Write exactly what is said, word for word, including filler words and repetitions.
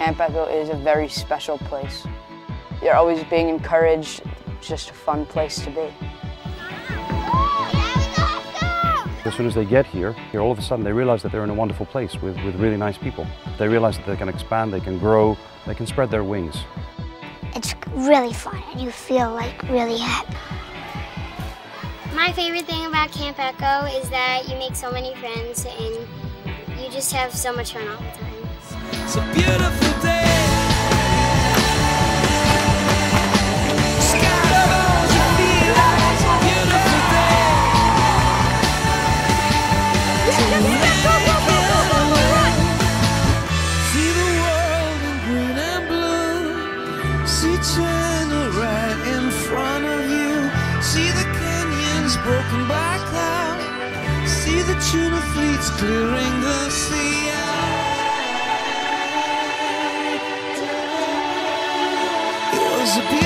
Camp Echo is a very special place. You're always being encouraged. It's just a fun place to be. As soon as they get here, here all of a sudden they realize that they're in a wonderful place with, with really nice people. They realize that they can expand, they can grow, they can spread their wings. It's really fun and you feel like really happy. My favorite thing about Camp Echo is that you make so many friends and you just have so much fun all the time. It's a beautiful day. China right in front of you. See the canyons broken by cloud. See the tuna fleets clearing the sea out. It was a